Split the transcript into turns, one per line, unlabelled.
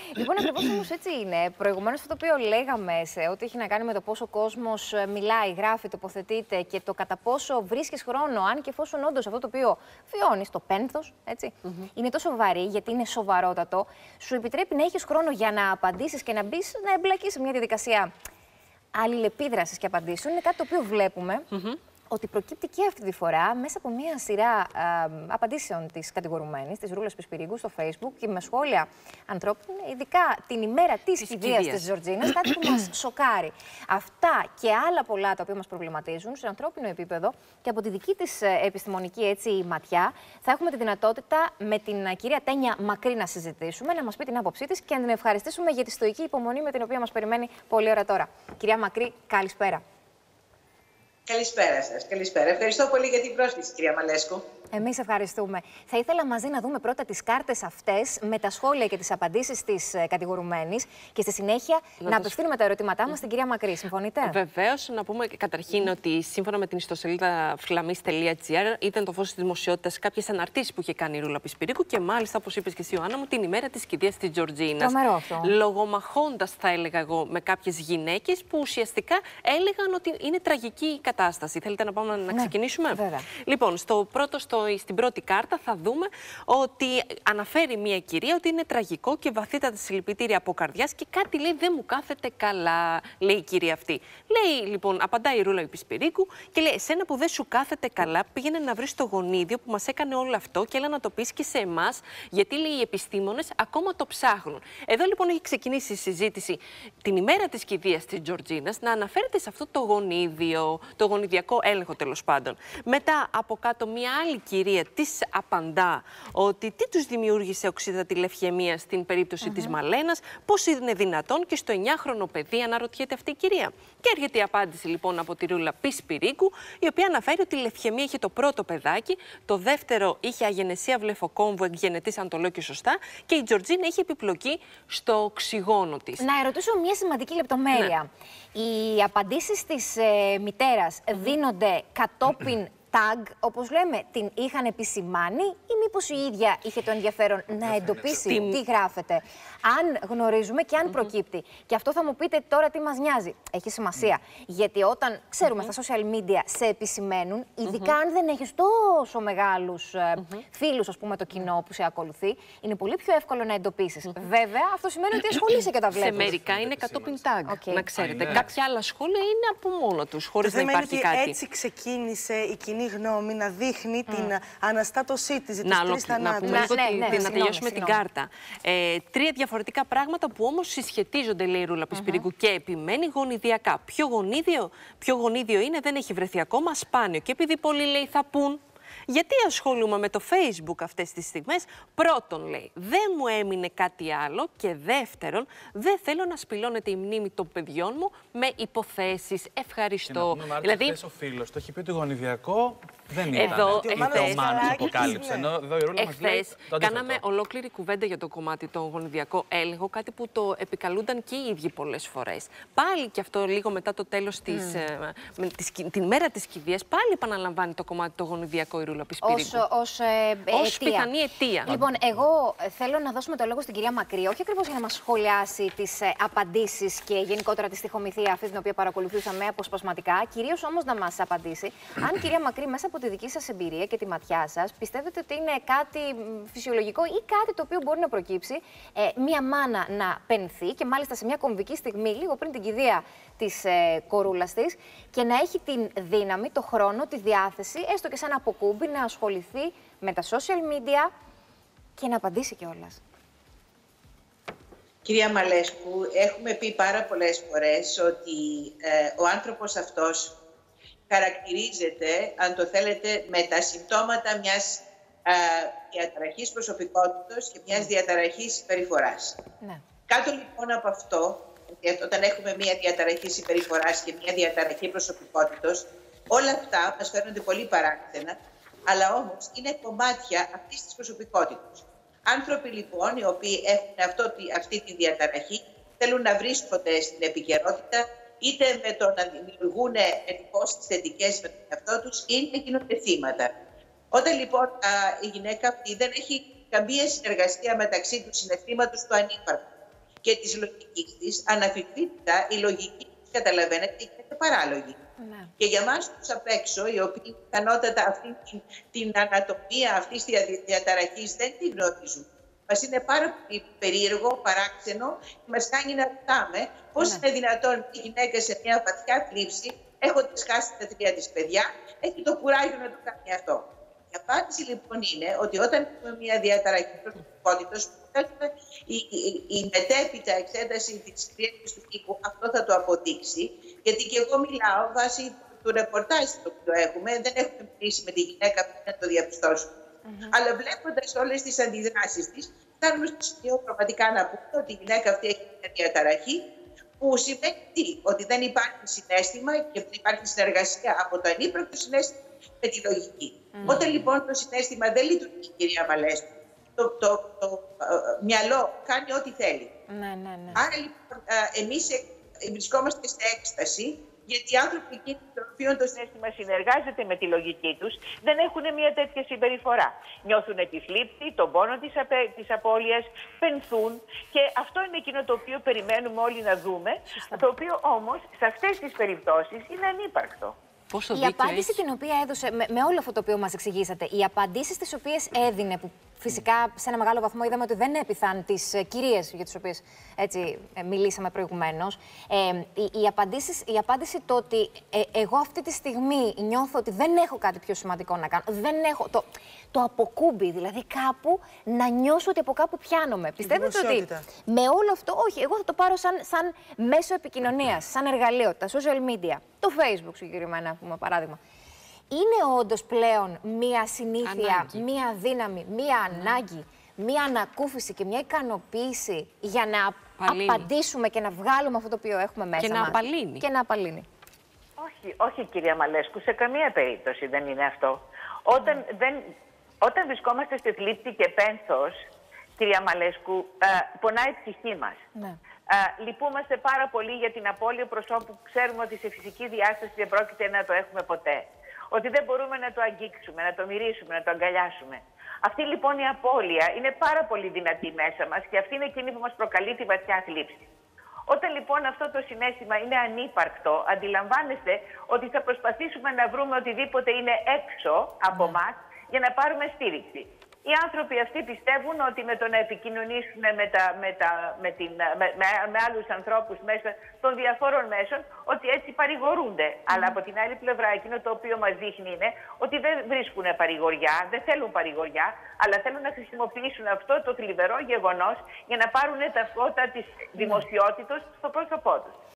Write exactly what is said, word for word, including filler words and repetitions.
Λοιπόν, ακριβώς όμως έτσι είναι. Προηγουμένως αυτό το οποίο λέγαμε σε ό,τι έχει να κάνει με το πόσο ο κόσμος μιλάει, γράφει, τοποθετείται και το κατά πόσο βρίσκεις χρόνο, αν και εφόσον όντως αυτό το οποίο βιώνεις, το πένθος, έτσι, mm-hmm. είναι τόσο βαρύ, γιατί είναι σοβαρότατο, σου επιτρέπει να έχεις χρόνο για να απαντήσεις και να μπεις, να εμπλακείς σε μια διαδικασία αλληλεπίδρασης και απαντήσεων. Είναι κάτι το οποίο βλέπουμε. Mm-hmm. Ότι προκύπτει και αυτή τη φορά μέσα από μια σειρά α, απαντήσεων της κατηγορουμένης, της Ρούλας Πισπυρίγκου, στο Facebook και με σχόλια ανθρώπων, ειδικά την ημέρα της κηδείας της Τζορτζίνας, κάτι που μας σοκάρει. Αυτά και άλλα πολλά τα οποία μας προβληματίζουν σε ανθρώπινο επίπεδο και από τη δική της επιστημονική έτσι, ματιά, θα έχουμε τη δυνατότητα με την κυρία Τένια Μακρύ να συζητήσουμε, να μας πει την άποψή της και να την ευχαριστήσουμε για τη στοική υπομονή με την οποία μας περιμένει πολλή ώρα τώρα. Κυρία Μακρύ, καλησπέρα.
Καλησπέρα σας. Καλησπέρα. Ευχαριστώ πολύ για την πρόσκληση, κυρία Μαλέσκου.
Εμείς ευχαριστούμε. Θα ήθελα μαζί να δούμε πρώτα τις κάρτες αυτές με τα σχόλια και τις απαντήσεις της κατηγορουμένης και στη συνέχεια να, να απευθύνουμε τα ερωτήματά μας στην κυρία Μακρύ. Συμφωνείτε?
Βεβαίως. Να πούμε καταρχήν ότι σύμφωνα με την ιστοσελίδα φλαμίς τελεία τζι άρ ήταν το φως της δημοσιότητας κάποιες αναρτήσεις που είχε κάνει η Ρούλα Πισπυρίγκου και μάλιστα, όπως είπες και εσύ, Ιωάννα μου, την ημέρα της κηδείας της Τζορτζίνας.
Τρομερό αυτό.
Λογομαχώντας, θα έλεγα εγώ, με κάποιες γυναίκες που ουσιαστικά έλεγαν ότι είναι τραγική η κατάσταση. Θέλετε να πάμε να
ναι,
ξεκινήσουμε?
Βέβαια.
Λοιπόν, στο πρώτο, στο, στην πρώτη κάρτα θα δούμε ότι αναφέρει μια κυρία ότι είναι τραγικό και βαθύτατα συλληπιτήρια από καρδιάς και κάτι λέει δεν μου κάθεται καλά, λέει η κυρία αυτή. Λέει λοιπόν, απαντάει η Ρούλα Πισπυρίγκου και λέει: εσένα που δεν σου κάθεται καλά, πήγαινε να βρεις το γονίδιο που μας έκανε όλο αυτό και έλα να το πεις και σε εμάς, γιατί λέει οι επιστήμονες ακόμα το ψάχνουν. Εδώ λοιπόν έχει ξεκινήσει η συζήτηση την ημέρα της κηδείας της Τζορτζίνας να αναφέρεται σε αυτό το γονίδιο, το γονιδιακό έλεγχο τέλος πάντων. Μετά από κάτω μια άλλη κυρία της απαντά ότι τι τους δημιούργησε οξύτατη λευχαιμία στην περίπτωση uh-huh. της Μαλένας, πώς είναι δυνατόν, και στο εννιάχρονο παιδί αναρωτιέται αυτή η κυρία. Και έρχεται η απάντηση λοιπόν από τη Ρούλα Πισπυρίγκου, η οποία αναφέρει ότι η λευχαιμία είχε το πρώτο παιδάκι, το δεύτερο είχε αγενεσία βλεφοκόμβου εκγενετής, αν το λέω και σωστά, και η Τζορτζίνα είχε επιπλοκή στο οξυγόνο της.
Να ερωτήσω μια σημαντική λεπτομέρεια. Ναι. Οι απαντήσεις της ε, μητέρας mm-hmm. δίνονται κατόπιν tag, όπως λέμε, την είχαν επισημάνει ή μήπως η ίδια είχε το ενδιαφέρον να εντοπίσει την... τι γράφεται, αν γνωρίζουμε και αν mm-hmm. προκύπτει. Και αυτό θα μου πείτε τώρα τι μας νοιάζει. Έχει σημασία. Mm-hmm. Γιατί όταν ξέρουμε mm-hmm. στα social media σε επισημαίνουν, ειδικά mm-hmm. αν δεν έχεις τόσο μεγάλους mm-hmm. φίλους, ας πούμε, το κοινό που σε ακολουθεί, είναι πολύ πιο εύκολο να εντοπίσεις. Mm-hmm. Βέβαια, αυτό σημαίνει ότι ασχολείσαι και τα βλέπεις.
Σε μερικά είναι κατόπιν tag, okay. να ξέρετε. Ah, κάποια άλλα σχόλια είναι από μόνο τους, χωρίς να υπάρχει κάτι.
Έτσι ξεκίνησε η κοινή γνώμη να δείχνει mm. την αναστάτωσή της,
να, να, να, πούμε, να, ναι, ναι, ναι, να τελειώσουμε την κάρτα. Ε, τρία διαφορετικά πράγματα που όμως συσχετίζονται, λέει η Ρούλα Πισπυρίγκου, mm-hmm. και επιμένει γονιδιακά. Ποιο γονίδιο, ποιο γονίδιο είναι, δεν έχει βρεθεί ακόμα, σπάνιο. Και επειδή πολλοί, λέει, θα πούν, γιατί ασχολούμαι με το Facebook αυτές τις στιγμές? Πρώτον, λέει, δεν μου έμεινε κάτι άλλο, και δεύτερον, δεν θέλω να σπηλώνεται η μνήμη των παιδιών μου με υποθέσεις. Ευχαριστώ.
Και να πούμε, Μάρτα, δηλαδή, χθες ο φίλος το έχει πει ότι γονιδιακό δεν ήταν.
Εδώ,
το μάτι που αποκάλυψε. Ενώ εδώ η Ρούλα μας λέει το
κάναμε ολόκληρη κουβέντα για το κομμάτι το γονιδιακό έλεγχο, κάτι που το επικαλούνταν και οι ίδιοι πολλές φορές. Πάλι και αυτό λίγο μετά το τέλος της, mm. ε, της, την μέρα της κηδείας, πάλι επαναλαμβάνει το κομμάτι το γονιδιακό η Ρούλα Πισπυρίγκου.
Ως, ε,
ως πιθανή αιτία.
Λοιπόν, εγώ θέλω να δώσουμε το λόγο στην κυρία Μακρύ, όχι ακριβώς για να μας σχολιάσει τις ε, απαντήσεις και γενικότερα τη στοιχομηθεία αυτή την οποία παρακολουθούσαμε αποσπασματικά, κυρίως όμως να μας απαντήσει αν, κυρία Μακρύ, μέσα από τη δική σας εμπειρία και τη ματιά σας, πιστεύετε ότι είναι κάτι φυσιολογικό ή κάτι το οποίο μπορεί να προκύψει ε, μία μάνα να πενθεί και μάλιστα σε μια κομβική στιγμή, λίγο πριν την κηδεία της ε, κορούλας της, και να έχει την δύναμη, το χρόνο, τη διάθεση, έστω και σαν αποκούμπι, να ασχοληθεί με τα social media και να απαντήσει κιόλας?
Κυρία Μαλέσκου, έχουμε πει πάρα πολλές φορές ότι ε, ο άνθρωπος αυτός χαρακτηρίζεται, αν το θέλετε, με τα συμπτώματα μιας α, διαταραχής προσωπικότητας και μιας διαταραχής συμπεριφοράς. Ναι. Κάτω λοιπόν από αυτό, όταν έχουμε μια διαταραχή συμπεριφοράς και μια διαταραχή προσωπικότητας, όλα αυτά μας φαίνονται πολύ παράξενα, αλλά όμως είναι κομμάτια αυτής της προσωπικότητας. Άνθρωποι λοιπόν οι οποίοι έχουν αυτό, αυτή τη διαταραχή θέλουν να βρίσκονται στην επικαιρότητα, είτε με το να δημιουργούν εντυπώσεις θετικές με τον εαυτό τους ή να γίνονται θύματα. Όταν λοιπόν α, η γυναίκα αυτή δεν έχει καμία συνεργασία μεταξύ του συναισθήματος του ανύπαρκτου και της λογικής της, αναφυσβήτητα η λογική της, καταλαβαίνετε, είναι παράλογη.
Ναι.
Και για μας τους απ' έξω, οι οποίοι πιθανότατα αυτή την, την ανατομία αυτής της διαταραχής δεν τη γνωρίζουν, μας είναι πάρα πολύ περίεργο, παράξενο και μας κάνει να ρωτάμε πώς
Ναι.
είναι δυνατόν η γυναίκα σε μια βαθιά θλίψη, έχοντας χάσει τα τρία της παιδιά, έχει το κουράγιο να το κάνει αυτό. Η απάντηση λοιπόν είναι ότι όταν έχουμε μια διαταραχή προσωπικότητας, η, η, η μετέπειτα εξέταση της κρίσης του τύπου αυτό θα το αποδείξει, γιατί και εγώ μιλάω βάσει του ρεπορτάζ το οποίο έχουμε, δεν έχουμε μιλήσει με τη γυναίκα που να το διαπιστώσουμε. Mm-hmm. Αλλά βλέποντας όλες τις αντιδράσεις της, φτάνουμε στο σημείο πραγματικά να πούμε ότι η γυναίκα αυτή έχει μια διαταραχή, που σημαίνει τι, ότι δεν υπάρχει συναίσθημα και δεν υπάρχει συνεργασία από το ανύπαρκτο συναίσθημα με τη λογική. Mm. Όταν λοιπόν το συναίσθημα δεν λειτουργεί, κυρία Μαλέσκου, το, το, το, το μυαλό κάνει ό,τι θέλει.
Ναι, ναι, ναι.
Άρα λοιπόν εμείς βρισκόμαστε σε έκσταση, γιατί οι άνθρωποι εκείνοι των οποίων το συναίσθημα συνεργάζεται με τη λογική τους δεν έχουν μια τέτοια συμπεριφορά. Νιώθουν τη θλίψη, τον πόνο της, απε, της απώλειας, πενθούν και αυτό είναι εκείνο το οποίο περιμένουμε όλοι να δούμε, Σωστά. Το οποίο όμως σε αυτές τις περιπτώσεις είναι ανύπαρκτο.
Πόσο
η απάντηση έχει. την οποία έδωσε, με, με όλο αυτό το οποίο μας εξηγήσατε, οι απαντήσεις τις οποίες έδινε, που φυσικά σε ένα μεγάλο βαθμό είδαμε ότι δεν έπιθαν τις ε, κυρίες για τις οποίες έτσι, ε, μιλήσαμε προηγουμένως, ε, η, η, απαντήσεις, η απάντηση το ότι ε, εγώ αυτή τη στιγμή νιώθω ότι δεν έχω κάτι πιο σημαντικό να κάνω, δεν έχω το, το αποκούμπι, δηλαδή κάπου να νιώσω ότι από κάπου πιάνομαι. Πιστεύετε ότι με όλο αυτό, όχι, εγώ θα το πάρω σαν, σαν μέσο επικοινωνίας, σαν εργαλείο, τα social media, το Facebook συγκεκριμένα, πούμε παράδειγμα. Είναι όντως πλέον μία συνήθεια, ανάγκη. μία δύναμη, μία mm. ανάγκη, μία ανακούφιση και μία ικανοποίηση για να απαλύνει. απαντήσουμε και να βγάλουμε αυτό το οποίο έχουμε μέσα
και
μας.
Να απαλύνει.
Και να απαλύνει.
Όχι, όχι κυρία Μαλέσκου, σε καμία περίπτωση δεν είναι αυτό. Όταν, mm. δεν, όταν βρισκόμαστε στη θλίψη και πένθος, κυρία Μαλέσκου, ε, πονάει η ψυχή μας.
Ναι.
Uh, λυπούμαστε πάρα πολύ για την απώλεια προσώπου που ξέρουμε ότι σε φυσική διάσταση δεν πρόκειται να το έχουμε ποτέ. Ότι δεν μπορούμε να το αγγίξουμε, να το μυρίσουμε, να το αγκαλιάσουμε. Αυτή λοιπόν η απώλεια είναι πάρα πολύ δυνατή μέσα μας και αυτή είναι εκείνη που μας προκαλεί τη βαθιά θλίψη. Όταν λοιπόν αυτό το συναίσθημα είναι ανύπαρκτο, αντιλαμβάνεστε ότι θα προσπαθήσουμε να βρούμε οτιδήποτε είναι έξω από μας για να πάρουμε στήριξη. Οι άνθρωποι αυτοί πιστεύουν ότι με το να επικοινωνήσουν με, τα, με, τα, με, την, με, με, με άλλους ανθρώπους μέσα των διαφόρων μέσων, ότι έτσι παρηγορούνται. Mm. Αλλά από την άλλη πλευρά, εκείνο το οποίο μας δείχνει είναι ότι δεν βρίσκουν παρηγοριά, δεν θέλουν παρηγοριά, αλλά θέλουν να χρησιμοποιήσουν αυτό το θλιβερό γεγονός για να πάρουν τα φώτα της δημοσιότητας στο πρόσωπό τους.